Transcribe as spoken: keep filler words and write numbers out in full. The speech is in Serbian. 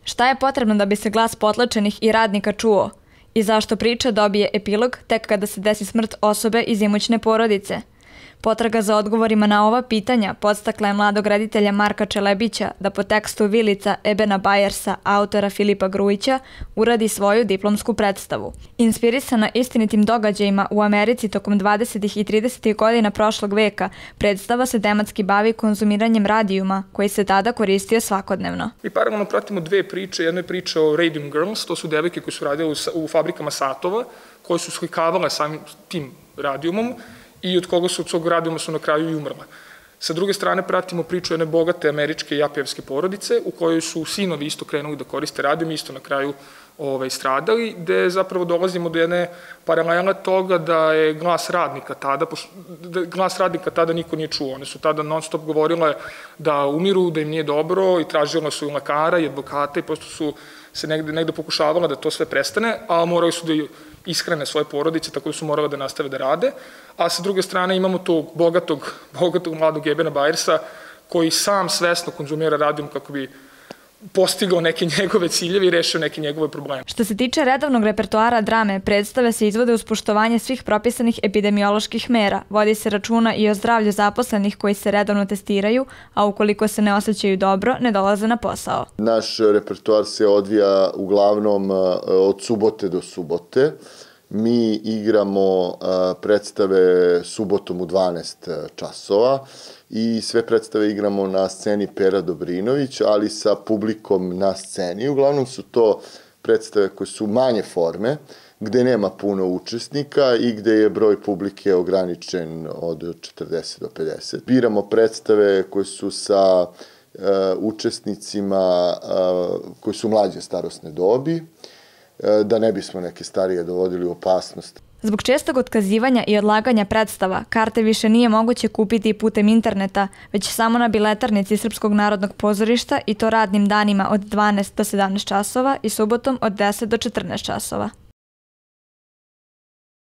Šta je potrebno da bi se glas potlačenih i radnika čuo? I zašto priča dobije epilog tek kada se desi smrt osobe iz imućne porodice? Potraga za odgovorima na ova pitanja podstakla je mladog reditelja Marka Čelebića da po tekstu Vilica Ebena Bajersa, autora Filipa Grujića, uradi svoju diplomsku predstavu. Inspirisana istinitim događajima u Americi tokom dvadesetih i tridesetih godina prošlog veka, predstava se tematski bavi konzumiranjem radijuma, koji se tada koristio svakodnevno. Mi paralelno pratimo dve priče. Jedna je priča o Radium Girls, to su devojke koje su radile u fabrikama satova, koje su slikavale samim tim radijumom, i od koga su od svog radijuma su na kraju i umrla. Sa druge strane pratimo priču jedne bogate američke japijevske porodice u kojoj su sinovi isto krenuli da koriste radijum, isto na kraju stradali, gde zapravo dolazimo do jedne paralele toga da je glas radnika tada, glas radnika tada niko nije čuo. One su tada non stop govorile da umiru, da im nije dobro i tražile su i lekara i advokata i prosto su se negde pokušavala da to sve prestane, a morali su da ishrane svoje porodice, tako da su morali da nastave da rade. A sa druge strane imamo tog bogatog, bogatog mladog Ebena Bajersa koji sam svesno konzumira radijum kako bi postigao neke njegove ciljeve i rešio neke njegove probleme. Što se tiče redovnog repertoara drame, predstave se izvode uz poštovanje svih propisanih epidemioloških mera. Vodi se računa i o zdravlju zaposlenih koji se redovno testiraju, a ukoliko se ne osjećaju dobro, ne dolaze na posao. Naš repertoar se odvija uglavnom od subote do subote. Mi igramo predstave subotom u dvanaest časova i sve predstave igramo na sceni Pera Dobrinović, ali sa publikom na sceni. Uglavnom su to predstave koje su manje forme, gde nema puno učesnika i gde je broj publike ograničen od četrdeset do pedeset. Biramo predstave koje su sa učesnicima koji su mlađe starosne dobi, da ne bismo neke starije dovodili u opasnost. Zbog čestog otkazivanja i odlaganja predstava, karte više nije moguće kupiti putem interneta, već samo na biletarnici Srpskog narodnog pozorišta i to radnim danima od dvanaest do sedamnaest časova i subotom od deset do četrnaest časova.